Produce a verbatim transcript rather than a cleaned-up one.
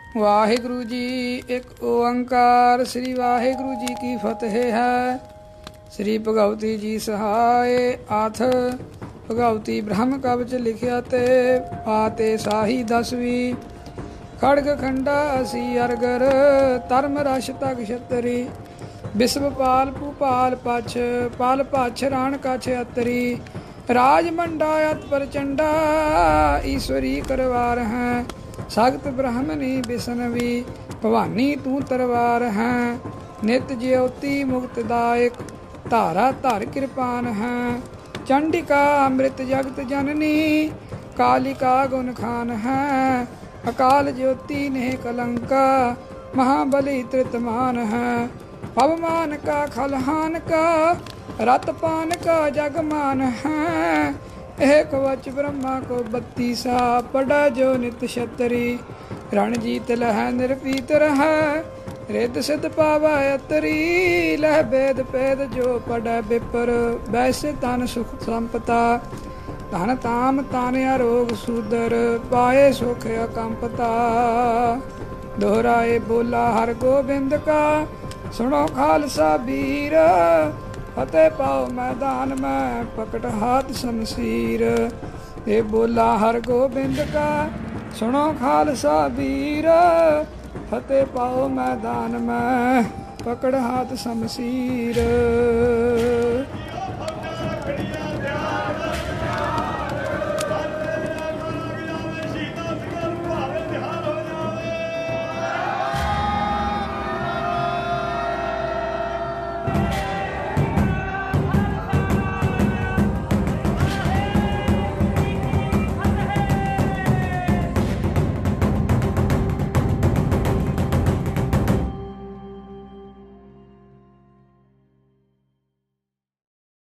ਵਾਹਿਗੁਰੂ ਜੀ ਇੱਕ ਓੰਕਾਰ। ਸ੍ਰੀ ਵਾਹਿਗੁਰੂ ਜੀ ਕੀ ਫਤਿਹ ਹੈ। ਸ੍ਰੀ ਭਗਵਤੀ ਜੀ ਸਹਾਏ ਆਥ ਭਗਵਤੀ ਬ੍ਰਹਮ ਕਵਚ ਲਿਖਿਆ ਤੇ ਪਾਤੇ ਸਾਹੀ ਦਸਵੀਂ। ਖੜਗ ਖੰਡਾ ਅਸੀ ਅਰਗਰ ਧਰਮ ਰਸ਼ ਤਗ ਛਤਰੀ। ਬਿਸਵ ਪਾਲ ਭੂਪਾਲ ਪਛ ਪਲ ਪਛ ਰਾਣ ਕਛ ਅਤਰੀ। ਰਾਜ ਮੰਡਾ ਅਤ ਪ੍ਰਚੰਡਾ ਈਸ਼ਵਰੀ ਕਰਵਾਰ ਹੈ। ਸਗਤ ਬ੍ਰਹਮਣੀ ਬਿਸਨਵੀ ਭਵਾਨੀ ਤੂੰ ਤਰਵਾਰ ਹੈ। ਨਿਤ ਜਿਉਤੀ ਮੁਕਤਦਾਇਕ ਧਾਰਾ ਧਰ ਕਿਰਪਾਨ ਹੈ। ਚੰਡਿਕਾ ਅੰਮ੍ਰਿਤ ਜਗਤ ਜਨਨੀ ਕਾਲਿਕਾ ਗੁਣ ਖਾਨ ਹੈ। ਅਕਾਲ ज्योति नेह कलंका महाबली त्रितमान है। पवमान का खलहान का रतपान का जगमान है। एह कवच ब्रह्मा को बत्तीसा पढ़ा जो नित छतरी। रणजीत लह निरपीत रह रिद सिद्ध पावा अतरी। लह भेद भेद जो पढ़ै बिपर वैसे तन सुख संपता। ਧਨ ਤਾਮ ਤਾਨਿਆ ਰੋਗ ਸੂਦਰ ਪਾਏ ਸੁਖ ਅਕੰਪਤਾ। ਦੋਹਰਾਏ ਬੋਲਾ ਹਰ ਗੋਬਿੰਦ ਕਾ ਸੁਣੋ ਖਾਲਸਾ ਵੀਰ। ਫਤਿਹ ਪਾਓ ਮੈਦਾਨ ਮੈਂ ਪਕੜ ਹਾਥ ਸ਼ਮਸ਼ੀਰ। ਇਹ ਬੋਲਾ ਹਰ ਗੋਬਿੰਦ ਕਾ ਸੁਣੋ ਖਾਲਸਾ ਵੀਰ। ਫਤਿਹ ਪਾਓ ਮੈਦਾਨ ਮੈਂ ਪਕੜ ਹਾਥ ਸ਼ਮਸ਼ੀਰ।